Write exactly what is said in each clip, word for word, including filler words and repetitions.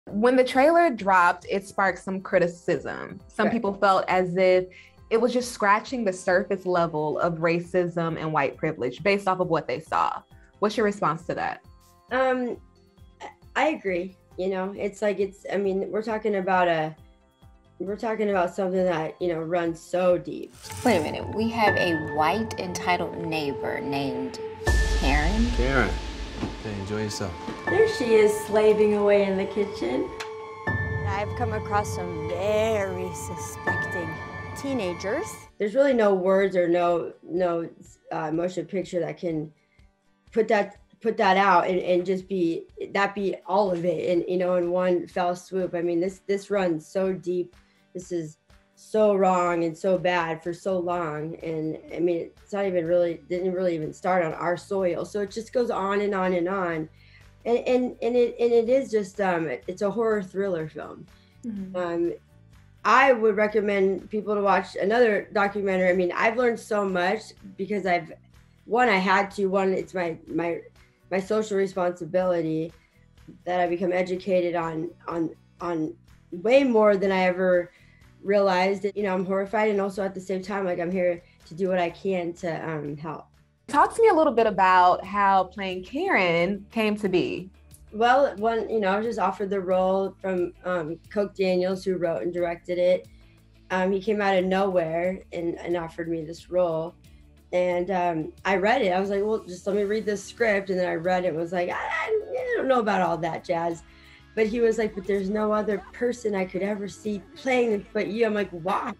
When the trailer dropped, it sparked some criticism. Some Right. people felt as if it was just scratching the surface level of racism and white privilege based off of what they saw. What's your response to that? Um, I agree. You know, it's like it's. I mean, we're talking about a. We're talking about something that, you know, runs so deep. Wait a minute. We have a white entitled neighbor named Taryn. Taryn, okay, enjoy yourself. There she is, slaving away in the kitchen. I've come across some very suspecting teenagers. There's really no words or no no uh, motion picture that can put that put that out and, and just be that be all of it, and you know, in one fell swoop. I mean, this this runs so deep. This is so wrong and so bad for so long, and I mean, it's not even really didn't really even start on our soil. So it just goes on and on and on, and and and it and it is just um it's a horror thriller film. Mm-hmm. Um, I would recommend people to watch another documentary. I mean, I've learned so much because I've one I had to one it's my my my social responsibility that I become educated on on on way more than I ever realized. You know, I'm horrified, and also at the same time, like, I'm here to do what I can to um, help. Talk to me a little bit about how playing Karen came to be. Well, one, you know, I was just offered the role from um, Coke Daniels, who wrote and directed it. Um, he came out of nowhere and, and offered me this role. And um, I read it. I was like, well, just let me read this script. And then I read it and was like, I, I don't know about all that jazz. But he was like, but there's no other person I could ever see playing it but you. I'm like, why?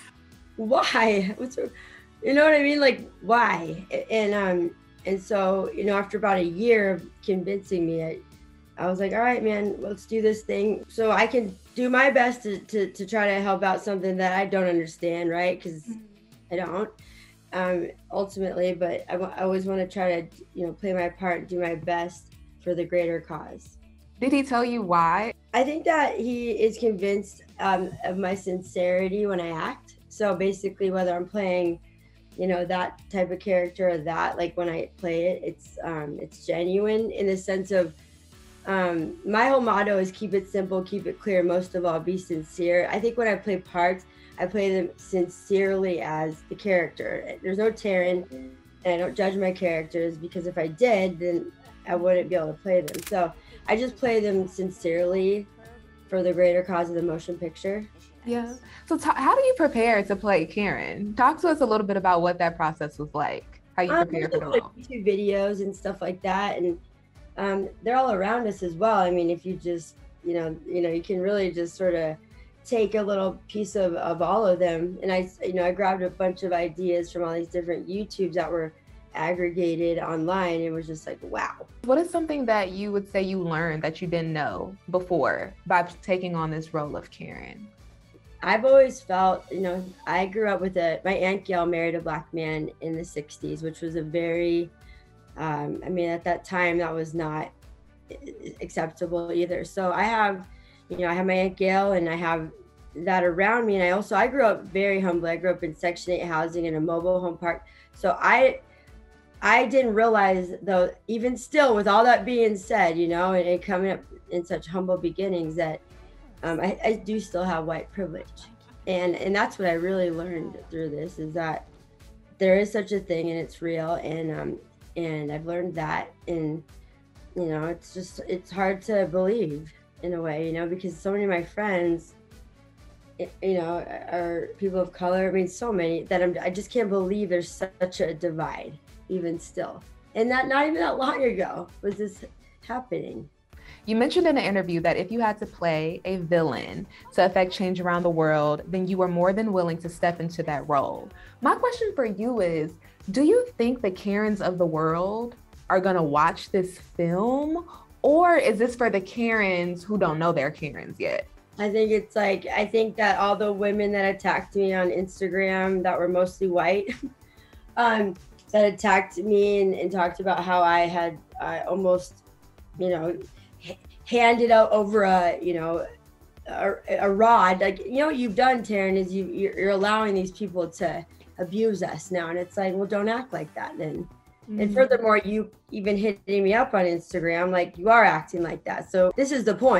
Why? What's, you know what I mean? Like, why? And um, and so, you know, after about a year of convincing me, I, I was like, all right, man, let's do this thing. So I can do my best to, to, to try to help out something that I don't understand, right? Because I don't. Um, ultimately, but I, w- I always want to try to, you know, play my part and do my best for the greater cause. Did he tell you why? I think that he is convinced um, of my sincerity when I act. So basically, whether I'm playing, you know, that type of character or that, like when I play it, it's um, it's genuine in the sense of um, my whole motto is keep it simple, keep it clear, most of all, be sincere. I think when I play parts, I play them sincerely as the character. There's no Taryn, and I don't judge my characters, because if I did, then I wouldn't be able to play them. So I just play them sincerely for the greater cause of the motion picture. Yeah. So t- how do you prepare to play Karen? Talk to us a little bit about what that process was like, how you prepare um, for the role. YouTube videos and stuff like that. And um, they're all around us as well. I mean, if you just, you know, you know, you can really just sort of take a little piece of, of all of them. And I, you know, I grabbed a bunch of ideas from all these different YouTubes that were aggregated online. It was just like, wow. What is something that you would say you learned that you didn't know before by taking on this role of Karen? I've always felt, you know, I grew up with a, my Aunt Gail married a Black man in the sixties, which was a very, um, I mean, at that time, that was not acceptable either. So I have, you know, I have my Aunt Gail, and I have that around me. And I also, I grew up very humble. I grew up in Section eight housing in a mobile home park. So I, I didn't realize, though, even still, with all that being said, you know, and, and coming up in such humble beginnings, that um, I, I do still have white privilege. And and that's what I really learned through this, is that there is such a thing, and it's real. And um, and I've learned that. And, you know, it's just, it's hard to believe in a way, you know, because so many of my friends, you know, are people of color. I mean, so many that I'm, I just can't believe there's such a divide, even still. And that not even that long ago was this happening. You mentioned in an interview that if you had to play a villain to affect change around the world, then you were more than willing to step into that role. My question for you is, do you think the Karens of the world are gonna watch this film? Or is this for the Karens who don't know they're Karens yet? I think it's like, I think that all the women that attacked me on Instagram that were mostly white, um, that attacked me and, and talked about how I had uh, almost, you know, h- handed out over a, you know, a, a rod. Like, you know what you've done, Taryn, is you, you're allowing these people to abuse us now. And it's like, well, don't act like that then. Mm-hmm. And furthermore, you even hitting me up on Instagram, like, you are acting like that. So this is the point.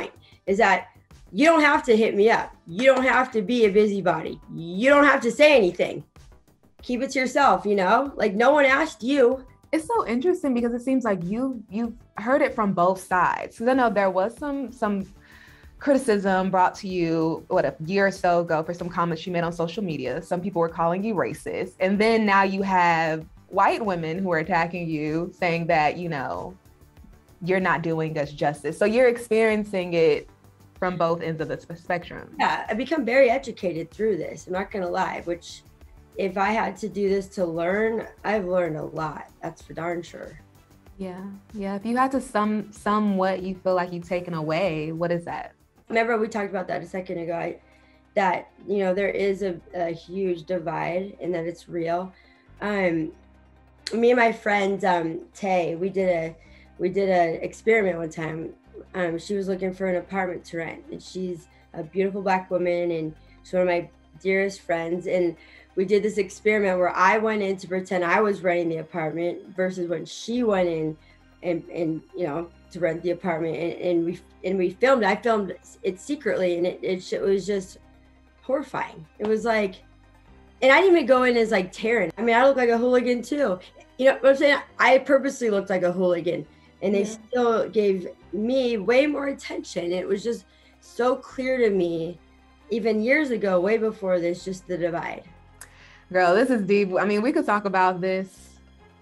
is that you don't have to hit me up. You don't have to be a busybody. You don't have to say anything. Keep it to yourself, you know? Like, no one asked you. It's so interesting because it seems like you you've heard it from both sides. Because I know there was some some criticism brought to you what a year or so ago for some comments you made on social media. Some people were calling you racist, and then now you have white women who are attacking you, saying that, you know, you're not doing us justice. So you're experiencing it from both ends of the spectrum. Yeah, I become very educated through this. I'm not gonna lie, which if I had to do this to learn, I've learned a lot. That's for darn sure. Yeah, yeah. If you had to sum sum what you feel like you've taken away, what is that? Remember we talked about that a second ago, I, that, you know, there is a, a huge divide and that it's real. Um, me and my friend, um, Tay, we did a, we did an experiment one time. Um, she was looking for an apartment to rent, and she's a beautiful Black woman, and she's one of my dearest friends. And we did this experiment where I went in to pretend I was renting the apartment versus when she went in and, and you know, to rent the apartment. And, and we and we filmed. I filmed it secretly, and it, it it was just horrifying. It was like, and I didn't even go in as like Taryn. I mean, I look like a hooligan too. You know what I'm saying? I purposely looked like a hooligan, and they yeah. still gave me way more attention. It was just so clear to me, even years ago, way before this, just the divide. Girl, this is deep. I mean, we could talk about this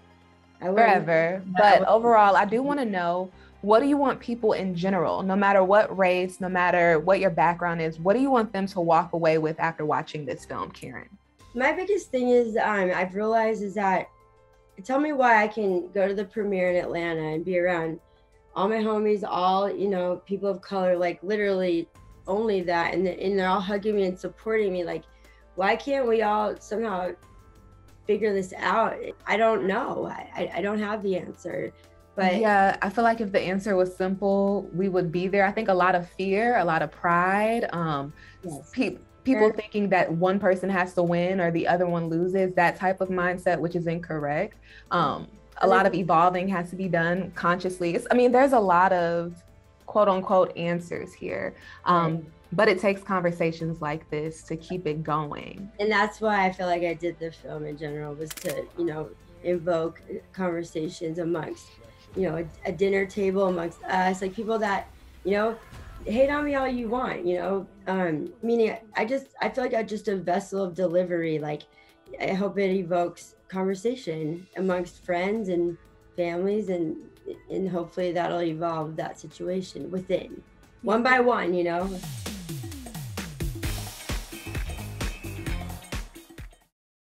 forever, yeah, but overall, I do want to know, what do you want people in general, no matter what race, no matter what your background is, what do you want them to walk away with after watching this film, Karen? My biggest thing is um, I've realized is that, tell me why I can go to the premiere in Atlanta and be around all my homies, all, you know, people of color, like literally only that. And, and they're all hugging me and supporting me. Like, why can't we all somehow figure this out? I don't know. I, I don't have the answer. But yeah, I feel like if the answer was simple, we would be there. I think a lot of fear, a lot of pride, um, yes. pe- people Yeah. thinking that one person has to win or the other one loses, that type of mindset, which is incorrect. Um, a lot of evolving has to be done consciously. It's, I mean, there's a lot of quote unquote answers here, um, Right. but it takes conversations like this to keep it going. And that's why I feel like I did the film in general, was to, you know, invoke conversations amongst, you know, a, a dinner table amongst us, like people that, you know, hate on me all you want, you know, um, meaning I just, I feel like I'm just a vessel of delivery. Like, I hope it evokes conversation amongst friends and families, and and hopefully that'll evolve that situation within, one by one, you know.